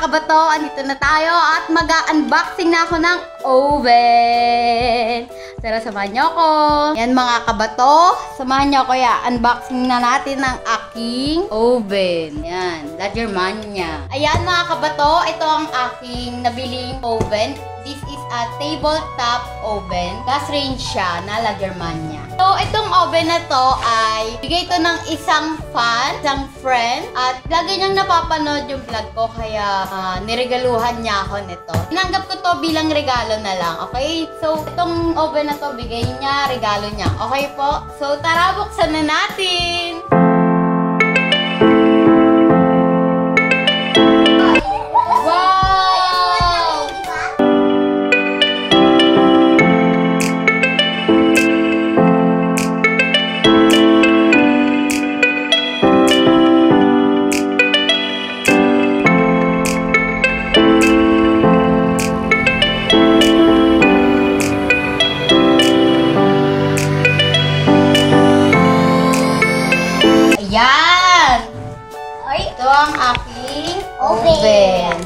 kabato, andito na tayo at mag-unboxing na ako ng oven. Tara, samahan niyo ako. Yan mga kabato, samahan niyo ako. Unboxing na natin ng aking oven. Yan, Lagerman niya. Ayan mga kabato, ito ang aking nabiling oven. This is a tabletop oven. Gas range siya na Lagerman niya. So, itong oven na to ay bigay ito ng isang fan, isang friend. At lagi niyang napapanood yung vlog ko kaya niregaluhan niya ako nito. Tinanggap ko to bilang regalo na lang. Okay? So, itong oven na to bigay niya, regalo niya. Okay po? So, tara, buksan na natin! Ayan! Ito ang aking oven.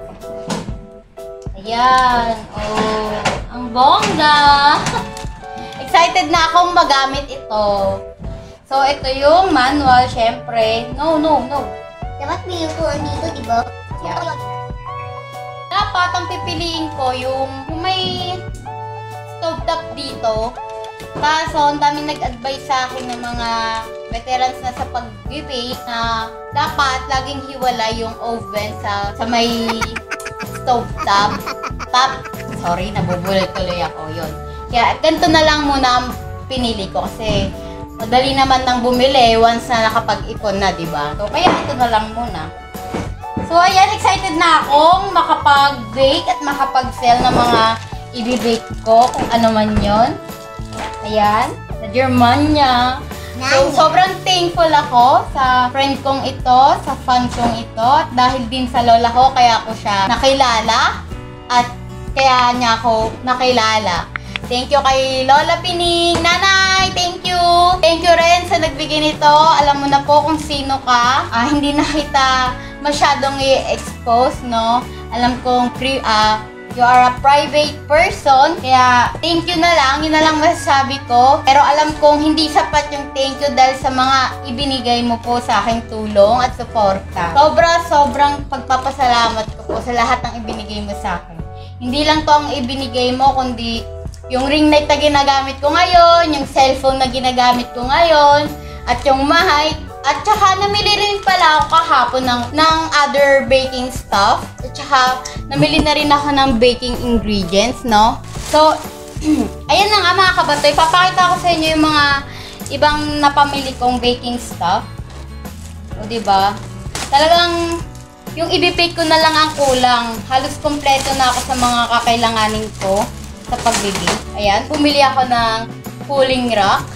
Ayan. Oh, ang bongga! Excited na akong magamit ito. So, ito yung manual, syempre. No. Dapat may upuan dito, di ba? Yeah. Dapat ang pipiliin ko yung may stovetop dito. Kaso, ang daming nag-advise sa akin ng mga veterans na sa pag-bake na dapat laging hiwalay yung oven sa may stovetop. Sorry, nabubulol tuloy ako. Yun. Kaya ganito na lang muna ang pinili ko kasi madali naman nang bumili once na nakapag-ipon na, diba? So, kaya ito na lang muna. So, ayan, excited na akong makapag-bake at makapag-sell ng mga i-bake ko kung ano man yun. Ayan, sa Germania. So, sobrang thankful ako sa friend kong ito, sa fan kong ito. At dahil din sa lola ko, kaya ako siya nakilala. At kaya niya ako nakilala. Thank you kay Lola Pining. Nanay, thank you. Thank you rin sa nagbigay nito. Alam mo na po kung sino ka. Hindi na kita masyadong i-expose, no? Alam kong you are a private person, kaya thank you na lang, yun na lang masasabi ko. Pero alam kong hindi sapat yung thank you dahil sa mga ibinigay mo po sa aking tulong at suporta. Sobrang pagpapasalamat ko po sa lahat ng ibinigay mo sa akin. Hindi lang to ang ibinigay mo, kundi yung ring light na ginagamit ko ngayon, yung cellphone na ginagamit ko ngayon, at yung mic. At saka, namili rin pala ako kahapon ng other baking stuff. At saka, namili na rin ako ng baking ingredients, no? So, ayan na nga mga kabatoy. Papakita ko sa inyo yung mga ibang napamili kong baking stuff. O, diba? Talagang, yung i-bake ko na lang ang kulang. Halos kompleto na ako sa mga kakailanganin ko sa pagbibig. Ayan, bumili ako ng cooling rack.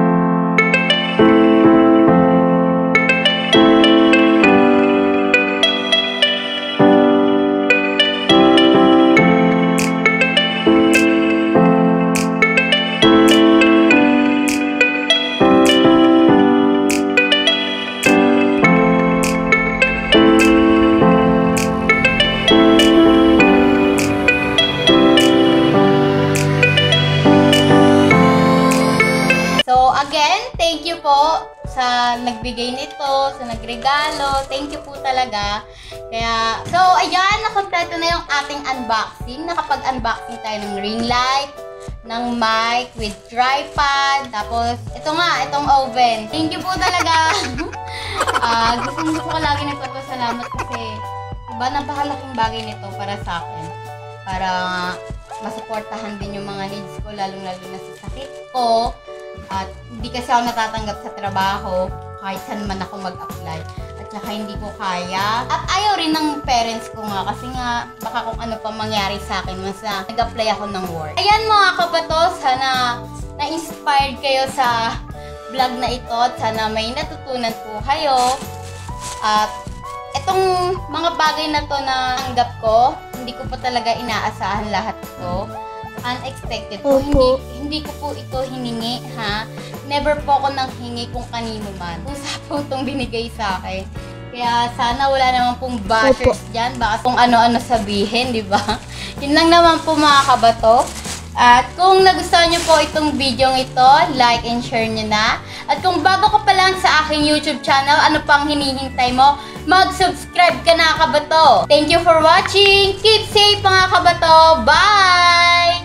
Again, thank you po sa nagbigay nito, sa nagregalo. Thank you po talaga. Kaya, so, ayan, nakompleto na yung ating unboxing. Nakapag-unboxing tayo ng ring light, ng mic with tripod. Tapos, ito nga, itong oven. Thank you po talaga. Gusto ko lagi nagpapasalamat kasi diba, napakalaking bagay nito para sa akin. Para masuportahan din yung mga needs ko, lalong-lalo na sa sakit ko. At hindi kasi ako natatanggap sa trabaho kahit saan man ako mag-apply. At saka hindi ko kaya. At ayaw rin ng parents ko nga kasi nga baka kung ano pa mangyari sa akin mas na nag-apply ako ng work. Ayan mga kabato, sana na-inspired kayo sa vlog na ito at sana may natutunan po kayo. At itong mga bagay na to na tanggap ko, hindi ko pa talaga inaasahan lahat ito. Unexpected po. Hindi ko po ito hiningi, ha? Never po ako nang hingi kung kanino man. Pusa po itong binigay sa akin. Kaya sana wala naman pong bashers dyan. Baka kung ano-ano sabihin, di ba? Yun lang naman po mga kabato. At kung nagustuhan nyo po itong video ito, like and share nyo na. At kung bago ka pa lang sa aking YouTube channel, ano pang hinihintay mo? Mag-subscribe ka na kabato. Thank you for watching. Keep safe mga kabato. Bye!